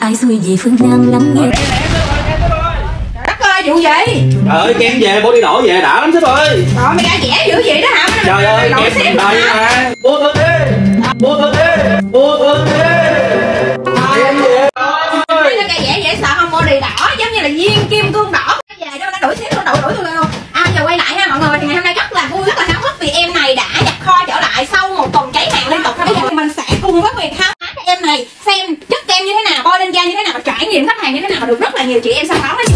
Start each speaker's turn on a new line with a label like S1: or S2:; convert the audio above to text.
S1: ai xuôi về phương Nam lắng nghe.
S2: Đất ơi, vụ gì?
S3: Trời ơi, kem về, bố đi đổi về đã lắm sếp ơi.
S2: Rồi mày đã vẽ dữ vậy đó hả?
S3: Trời ơi, kem đây mà. Mua thôi đi, mua thôi đi, mua thôi đi. Kem về.
S2: Thấy nó vẽ dễ sợ không? Body đỏ giống như là viên kim cương đỏ. Về đó nó đuổi xíu nó đuổi tôi luôn. Giờ quay lại ha mọi người, thì ngày hôm nay rất là vui, rất là háo hức vì em này đã nhập kho trở lại sau một tuần cháy hàng liên tục. Bây giờ mình sẽ cùng với Huyền khám phá em này xem chất kem như thế nào, bôi lên da như thế nào, trải nghiệm khách hàng như thế nào, được rất là nhiều chị em săn báo.